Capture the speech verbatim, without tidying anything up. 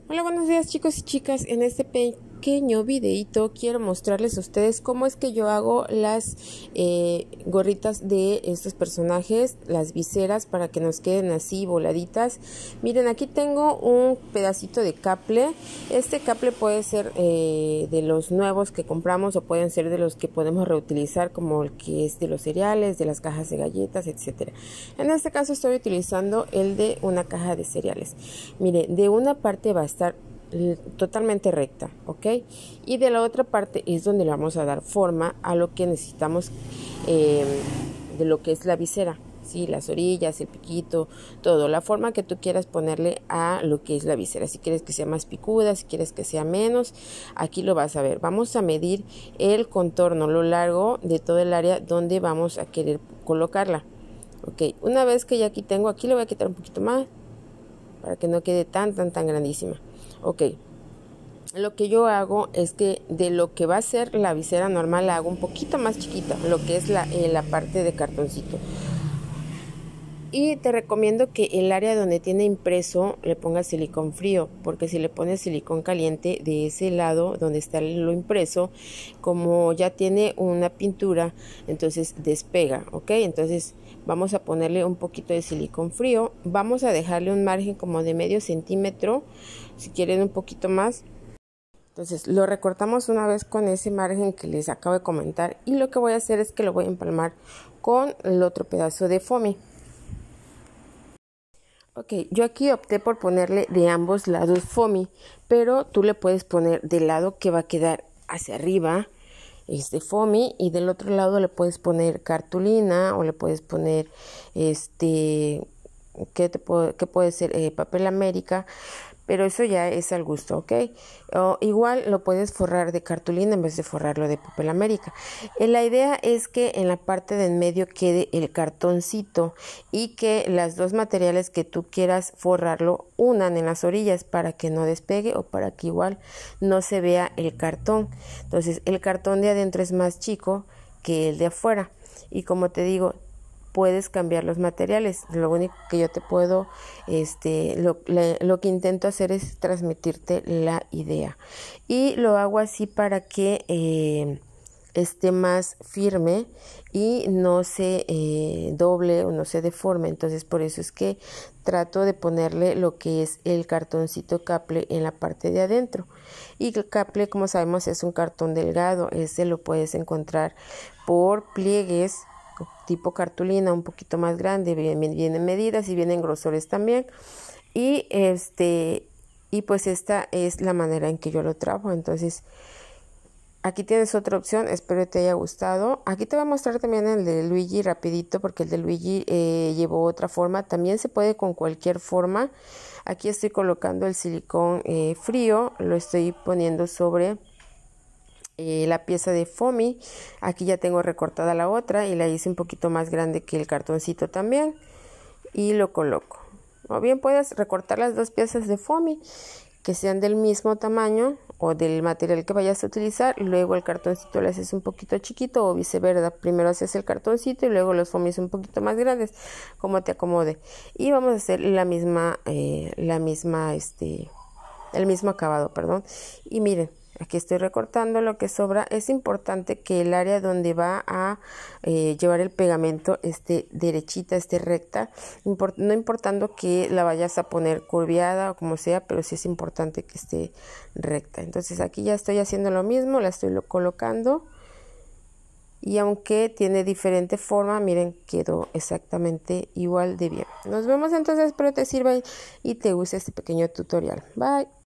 Hola, buenos días chicos y chicas. En este pequeño videito quiero mostrarles a ustedes cómo es que yo hago las eh, gorritas de estos personajes, las viseras, para que nos queden así voladitas. Miren, aquí tengo un pedacito de caple. Este caple puede ser eh, de los nuevos que compramos o pueden ser de los que podemos reutilizar, como el que es de los cereales, de las cajas de galletas, etcétera. En este caso estoy utilizando el de una caja de cereales. Miren, de una parte va a estar totalmente recta, ¿ok? Y de la otra parte es donde le vamos a dar forma a lo que necesitamos eh, de lo que es la visera, ¿sí? Las orillas, el piquito, todo, la forma que tú quieras ponerle a lo que es la visera. Si quieres que sea más picuda, si quieres que sea menos, aquí lo vas a ver. Vamos a medir el contorno, lo largo de todo el área donde vamos a querer colocarla, ¿ok? Una vez que ya aquí tengo, aquí le voy a quitar un poquito más para que no quede tan, tan, tan grandísima. Ok, lo que yo hago es que de lo que va a ser la visera normal la hago un poquito más chiquita, lo que es la, eh, la parte de cartoncito. Y te recomiendo que el área donde tiene impreso le pongas silicón frío, porque si le pones silicón caliente de ese lado donde está lo impreso, como ya tiene una pintura, entonces despega, ¿ok? Entonces vamos a ponerle un poquito de silicón frío, vamos a dejarle un margen como de medio centímetro, si quieren un poquito más. Entonces lo recortamos una vez con ese margen que les acabo de comentar, y lo que voy a hacer es que lo voy a empalmar con el otro pedazo de foamy. Ok, yo aquí opté por ponerle de ambos lados foamy, pero tú le puedes poner del lado que va a quedar hacia arriba este foamy, y del otro lado le puedes poner cartulina o le puedes poner este, ¿qué, te puedo, qué puede ser? Eh, papel América, pero eso ya es al gusto, ¿ok? O igual lo puedes forrar de cartulina en vez de forrarlo de papel América. Eh, la idea es que en la parte de en medio quede el cartoncito y que las dos materiales que tú quieras forrarlo unan en las orillas para que no despegue o para que igual no se vea el cartón. Entonces el cartón de adentro es más chico que el de afuera, y como te digo, puedes cambiar los materiales. Lo único que yo te puedo, este, lo, le, lo que intento hacer es transmitirte la idea. Y lo hago así para que eh, esté más firme y no se eh, doble o no se deforme. Entonces por eso es que trato de ponerle lo que es el cartoncito caple en la parte de adentro. Y el caple, como sabemos, es un cartón delgado. Ese lo puedes encontrar por pliegues tipo cartulina, un poquito más grande, vienen, vienen medidas y vienen grosores también. Y este y pues esta es la manera en que yo lo trabajo. Entonces aquí tienes otra opción, espero que te haya gustado. Aquí te voy a mostrar también el de Luigi rapidito, porque el de Luigi eh, llevó otra forma. También se puede con cualquier forma. Aquí estoy colocando el silicón eh, frío, lo estoy poniendo sobre Eh, la pieza de foamy. Aquí ya tengo recortada la otra y la hice un poquito más grande que el cartoncito también, y lo coloco. O bien puedes recortar las dos piezas de foamy que sean del mismo tamaño o del material que vayas a utilizar, y luego el cartoncito lo haces un poquito chiquito o viceversa. Primero haces el cartoncito y luego los foamies un poquito más grandes, como te acomode. Y vamos a hacer la misma eh, la misma este el mismo acabado, perdón. Y miren, aquí estoy recortando lo que sobra. Es importante que el área donde va a eh, llevar el pegamento esté derechita, esté recta, Import no importando que la vayas a poner curviada o como sea, pero sí es importante que esté recta. Entonces aquí ya estoy haciendo lo mismo, la estoy colocando, y aunque tiene diferente forma, miren, quedó exactamente igual de bien. Nos vemos entonces, espero te sirva y te guste este pequeño tutorial. Bye.